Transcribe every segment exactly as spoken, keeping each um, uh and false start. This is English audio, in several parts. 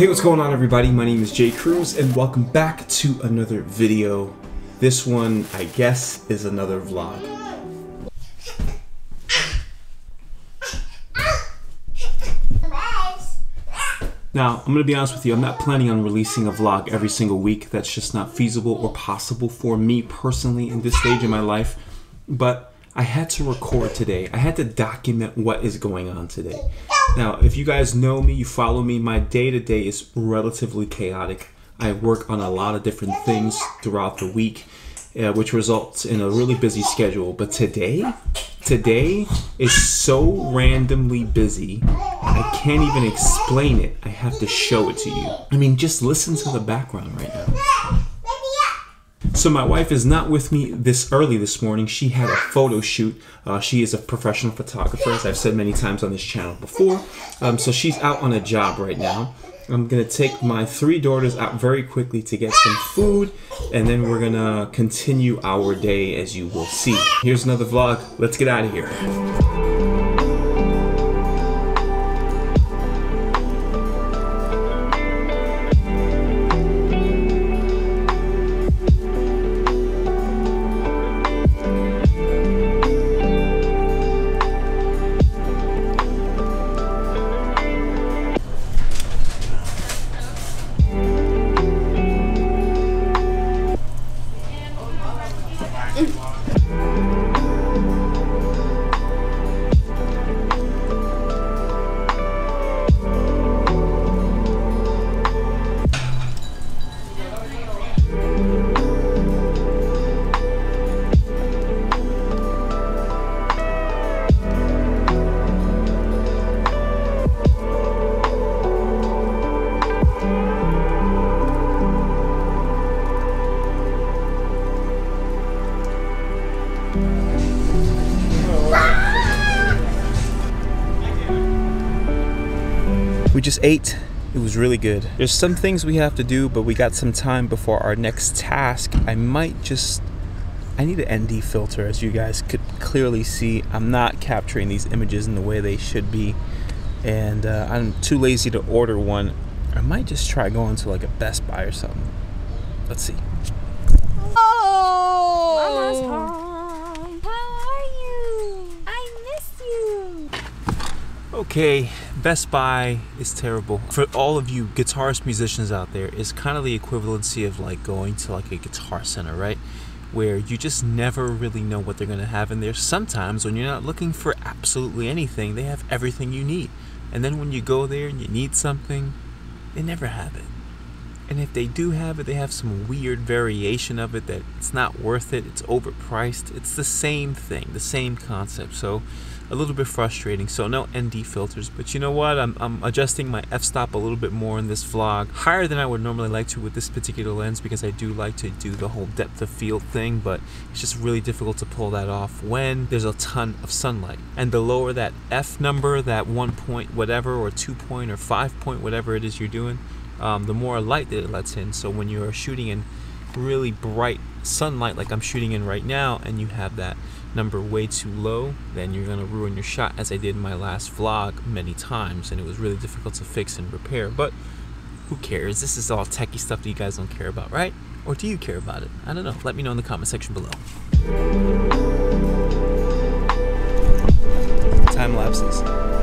Hey, what's going on everybody? My name is Jay Cruz and welcome back to another video. This one, I guess, is another vlog. Now, I'm gonna be honest with you, I'm not planning on releasing a vlog every single week. That's just not feasible or possible for me personally in this stage in my life. But I had to record today. I had to document what is going on today. Now, if you guys know me, you follow me, my day-to-day is relatively chaotic. I work on a lot of different things throughout the week, uh, which results in a really busy schedule. But today, today is so randomly busy, I can't even explain it. I have to show it to you. I mean, just listen to the background right now. So my wife is not with me this early this morning. She had a photo shoot. Uh, she is a professional photographer, as I've said many times on this channel before. Um, so she's out on a job right now. I'm gonna take my three daughters out very quickly to get some food, and then we're gonna continue our day, as you will see. Here's another vlog. Let's get out of here. We just ate. It was really good. There's some things we have to do, but we got some time before our next task. I might just, I need an N D filter, as you guys could clearly see. I'm not capturing these images in the way they should be, and uh, I'm too lazy to order one. I might just try going to like a Best Buy or something. Let's see. Oh! Mama's home. How are you? I miss you. Okay, Best Buy is terrible. For all of you guitarist musicians out there, it's kind of the equivalency of like going to like a Guitar Center, right? Where you just never really know what they're gonna have in there. Sometimes when you're not looking for absolutely anything, they have everything you need. And then when you go there and you need something, they never have it. And if they do have it, they have some weird variation of it that it's not worth it, it's overpriced. It's the same thing, the same concept. So a little bit frustrating. So no N D filters, but you know what? I'm, I'm adjusting my f-stop a little bit more in this vlog, higher than I would normally like to with this particular lens, because I do like to do the whole depth of field thing, but it's just really difficult to pull that off when there's a ton of sunlight. And the lower that f number, that one point whatever, or two point or five point whatever it is you're doing, um, the more light that it lets in. So when you're shooting in really bright sunlight like I'm shooting in right now, and you have that number way too low, then you're gonna ruin your shot, as I did in my last vlog many times, and it was really difficult to fix and repair. But who cares? This is all techie stuff that you guys don't care about, right? Or do you care about it? I don't know. Let me know in the comment section below. Time lapses.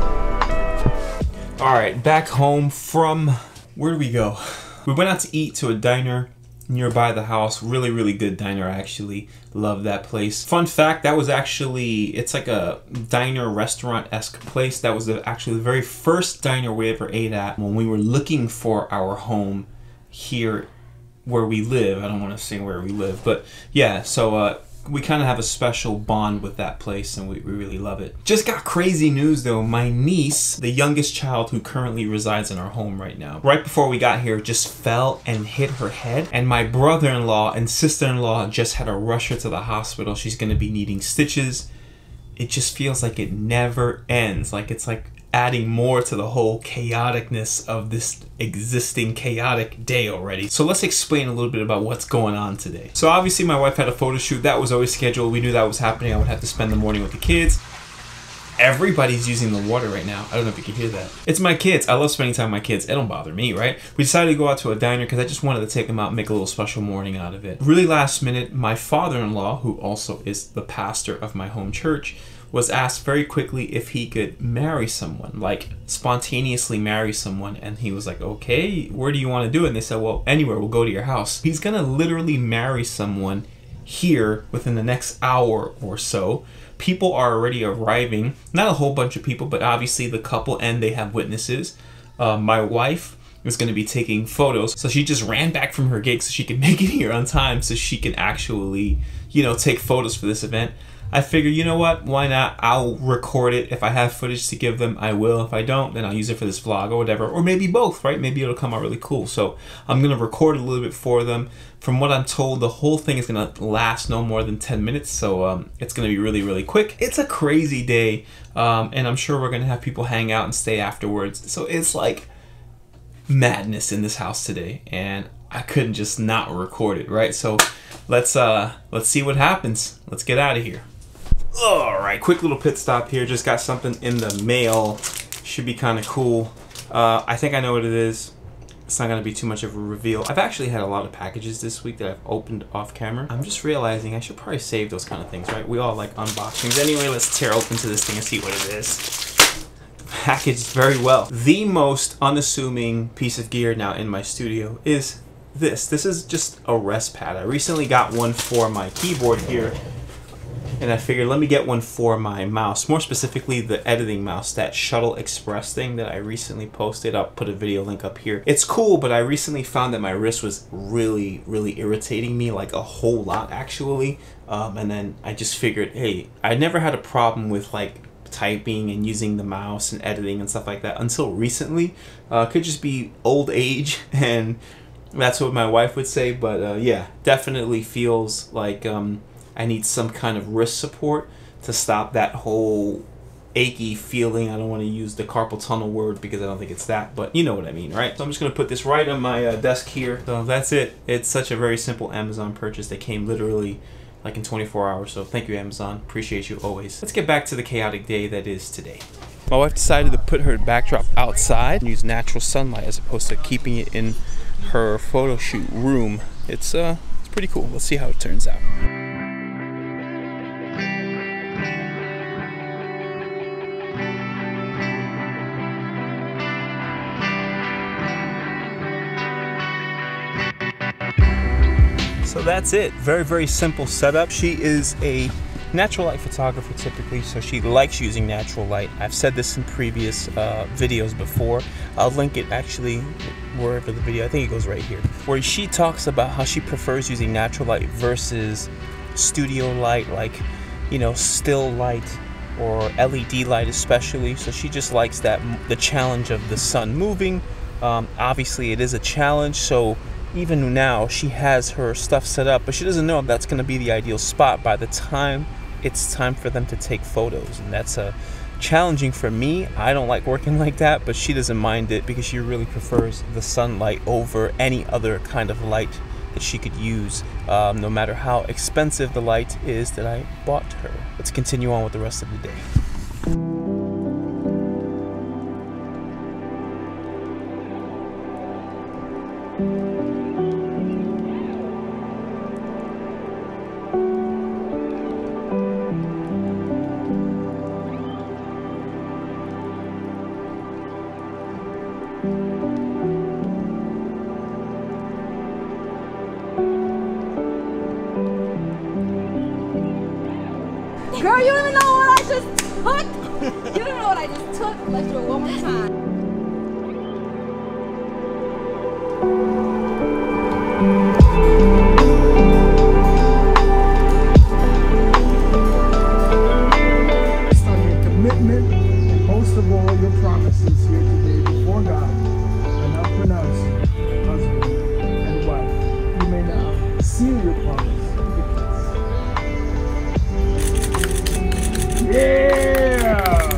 All right, back home from, where do we go? We went out to eat to a diner nearby the house. Really, really good diner, actually. Love that place. Fun fact, that was actually, it's like a diner restaurant-esque place. That was the, actually the very first diner we ever ate at when we were looking for our home here where we live. I don't want to say where we live, but yeah, so uh, we kind of have a special bond with that place, and we, we really love it. Just got crazy news though. My niece, the youngest child who currently resides in our home right now, right before we got here, just fell and hit her head, and my brother-in-law and sister-in-law just had to rush her to the hospital. She's gonna be needing stitches. It just feels like it never ends. Like it's like adding more to the whole chaoticness of this existing chaotic day already. So let's explain a little bit about what's going on today. So obviously my wife had a photo shoot. That was always scheduled. We knew that was happening. I would have to spend the morning with the kids. Everybody's using the water right now. I don't know if you can hear that. It's my kids. I love spending time with my kids. It don't bother me, right? We decided to go out to a diner because I just wanted to take them out and make a little special morning out of it. Really last minute, my father-in-law, who also is the pastor of my home church, was asked very quickly if he could marry someone, like spontaneously marry someone. And he was like, okay, where do you want to do it? And they said, well, anywhere, we'll go to your house. He's gonna literally marry someone here within the next hour or so. People are already arriving, not a whole bunch of people, but obviously the couple and they have witnesses. Uh, my wife is going to be taking photos, so she just ran back from her gig so she can make it here on time so she can actually, you know, take photos for this event. I figure, you know what, why not? I'll record it. If I have footage to give them, I will. If I don't, then I'll use it for this vlog or whatever, or maybe both, right? Maybe it'll come out really cool. So I'm gonna record a little bit for them. From what I'm told, the whole thing is gonna last no more than ten minutes, so um, it's gonna be really, really quick. It's a crazy day, um, and I'm sure we're gonna have people hang out and stay afterwards. So it's like madness in this house today, and I couldn't just not record it, right? So let's uh, let's see what happens. Let's get out of here. All right, quick little pit stop here. Just got something in the mail. Should be kind of cool. Uh, I think I know what it is. It's not gonna be too much of a reveal. I've actually had a lot of packages this week that I've opened off camera. I'm just realizing I should probably save those kind of things, right? We all like unboxings. Anyway, let's tear open to this thing and see what it is. Packaged very well. The most unassuming piece of gear now in my studio is this. This is just a rest pad. I recently got one for my keyboard here, and I figured let me get one for my mouse, more specifically the editing mouse, that Shuttle Express thing that I recently posted. I'll put a video link up here. It's cool, but I recently found that my wrist was really, really irritating me, like a whole lot actually. Um, and then I just figured, hey, I never had a problem with like typing and using the mouse and editing and stuff like that until recently. Uh, could just be old age, and that's what my wife would say, but uh, yeah, definitely feels like um, I need some kind of wrist support to stop that whole achy feeling. I don't want to use the carpal tunnel word because I don't think it's that, but you know what I mean, right? So I'm just going to put this right on my uh, desk here. So that's it. It's such a very simple Amazon purchase that came literally like in twenty-four hours. So thank you, Amazon. Appreciate you always. Let's get back to the chaotic day that is today. My wife decided to put her backdrop outside and use natural sunlight as opposed to keeping it in her photo shoot room. It's uh, it's pretty cool. Let's see how it turns out. So that's it. Very, very simple setup. She is a natural light photographer typically, so she likes using natural light. I've said this in previous uh, videos before. I'll link it actually wherever the video, I think it goes right here, where she talks about how she prefers using natural light versus studio light, like, you know, still light or L E D light especially. So she just likes that, the challenge of the sun moving. Um, obviously it is a challenge, so even now she has her stuff set up, but she doesn't know if that's going to be the ideal spot by the time it's time for them to take photos. And that's uh, challenging for me. I don't like working like that, but she doesn't mind it because she really prefers the sunlight over any other kind of light that she could use, um, no matter how expensive the light is that I bought her. Let's continue on with the rest of the day. Girl, you don't even know what I just took. You don't know what I just took. Let's do it one more time. Based on your commitment and most of all your promises here today before God, and now pronounce husband and wife. You may now seal your promise. Yeah!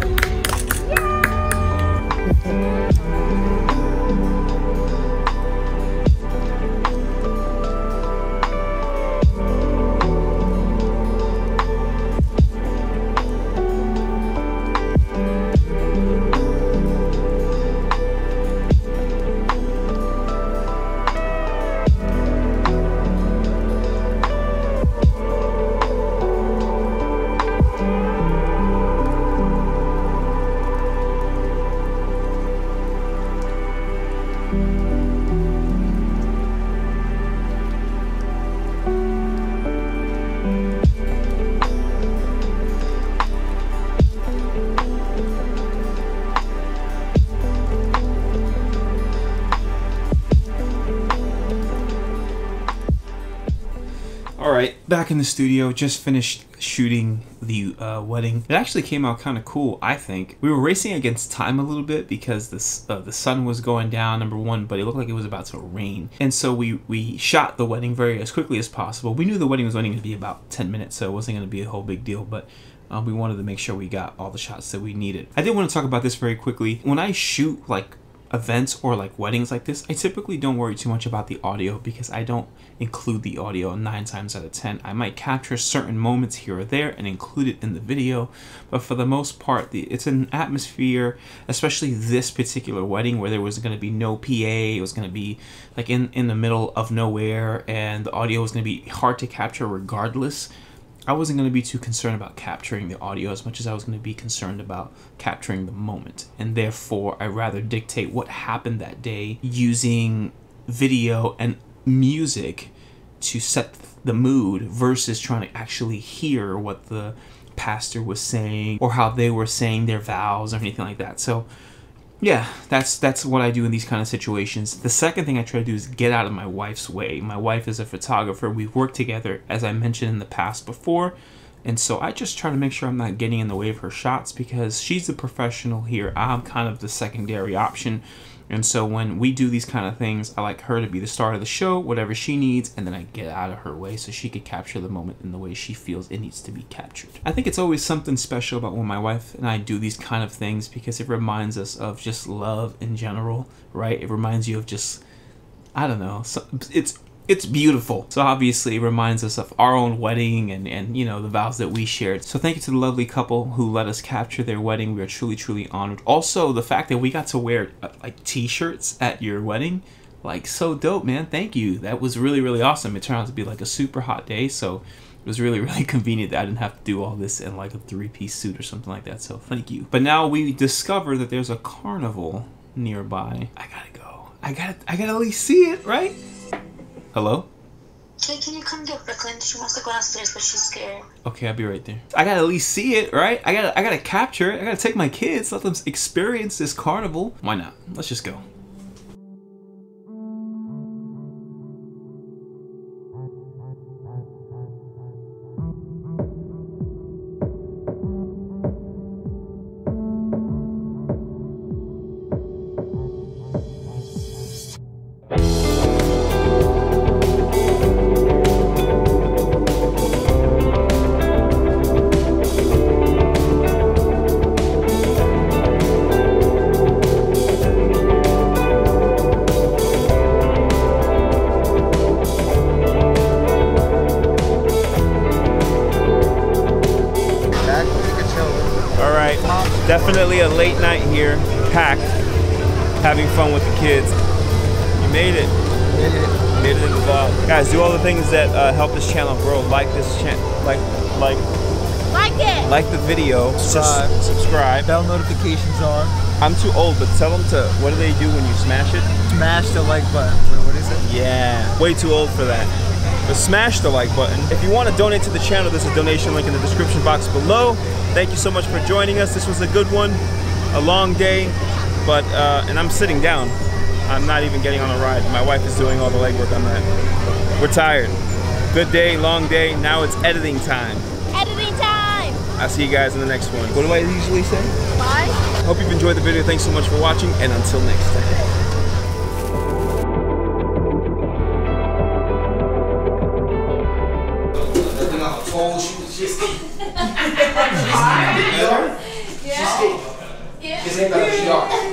All right, back in the studio, just finished shooting the uh, wedding. It actually came out kind of cool, I think. We were racing against time a little bit because this, uh, the sun was going down, number one, but it looked like it was about to rain. And so we, we shot the wedding very as quickly as possible. We knew the wedding was only going to be about ten minutes, so it wasn't going to be a whole big deal, but uh, we wanted to make sure we got all the shots that we needed. I did want to talk about this very quickly. When I shoot like events or like weddings like this, I typically don't worry too much about the audio because I don't include the audio nine times out of ten. I might capture certain moments here or there and include it in the video, but for the most part, the, it's an atmosphere, especially this particular wedding where there was going to be no P A. It was going to be like in, in the middle of nowhere, and the audio was going to be hard to capture regardless. I wasn't going to be too concerned about capturing the audio as much as I was going to be concerned about capturing the moment. And therefore, I'd rather dictate what happened that day using video and music to set the mood versus trying to actually hear what the pastor was saying or how they were saying their vows or anything like that. So yeah, that's that's what I do in these kind of situations. The second thing I try to do is get out of my wife's way. My wife is a photographer. We've worked together, as I mentioned in the past before. And so I just try to make sure I'm not getting in the way of her shots because she's the professional here. I'm kind of the secondary option. And so when we do these kind of things, I like her to be the star of the show, whatever she needs, and then I get out of her way so she could capture the moment in the way she feels it needs to be captured. I think it's always something special about when my wife and I do these kind of things because it reminds us of just love in general, right? It reminds you of just, I don't know, so it's it's beautiful. So obviously it reminds us of our own wedding and, and, you know, the vows that we shared. So thank you to the lovely couple who let us capture their wedding. We are truly, truly honored. Also, the fact that we got to wear uh, like t-shirts at your wedding, like so dope, man. Thank you. That was really, really awesome. It turned out to be like a super hot day. So it was really, really convenient that I didn't have to do all this in like a three-piece suit or something like that. So thank you. But now we discover that there's a carnival nearby. I gotta go. I gotta, I gotta at least see it, right? Hello? Hey, can you come get Brooklyn? She wants to go downstairs, but she's scared. Okay, I'll be right there. I gotta at least see it, right? I gotta, I gotta capture it. I gotta take my kids, let them experience this carnival. Why not? Let's just go. Definitely a late night here, packed, having fun with the kids. You made it. Made it. Made it in the vlog. Guys, do all the things that uh, help this channel grow. Like this channel, like, like, Like it. like the video. Subscribe. Sus subscribe. Bell notifications on. I'm too old, but tell them to. What do they do when you smash it? Smash the like button. What is it? Yeah. Way too old for that. But smash the like button. If you want to donate to the channel, there's a donation link in the description box below. Thank you so much for joining us. This was a good one, a long day, but uh, and I'm sitting down. I'm not even getting on a ride. My wife is doing all the legwork on that. We're tired. Good day, long day. Now it's editing time. Editing time. I'll see you guys in the next one. What do I usually say? Bye. Hope you've enjoyed the video. Thanks so much for watching, and until next time. Yeah. Yeah.